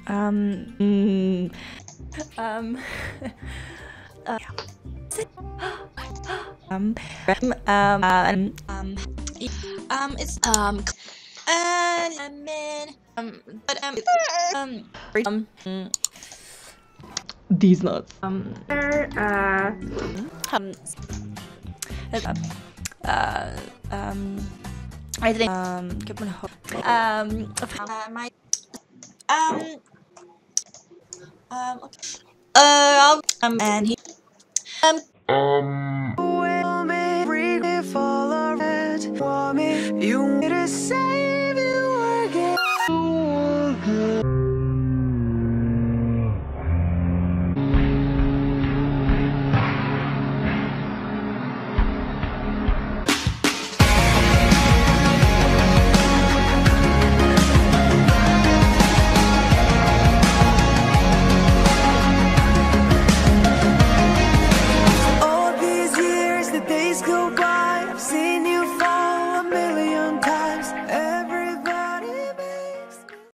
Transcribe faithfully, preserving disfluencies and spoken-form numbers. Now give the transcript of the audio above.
Um, mm, um, uh, um, um, um, um, um, um, it's, um, and, um, man, um, but, um, um, um, mm, These nuts. um, uh, um, uh, uh, um, I think, um, keep on hold. Um, uh, my, um, um, okay. Uh, um, and he, um, Um. Will me breathe if all I read. Want me, you want me to say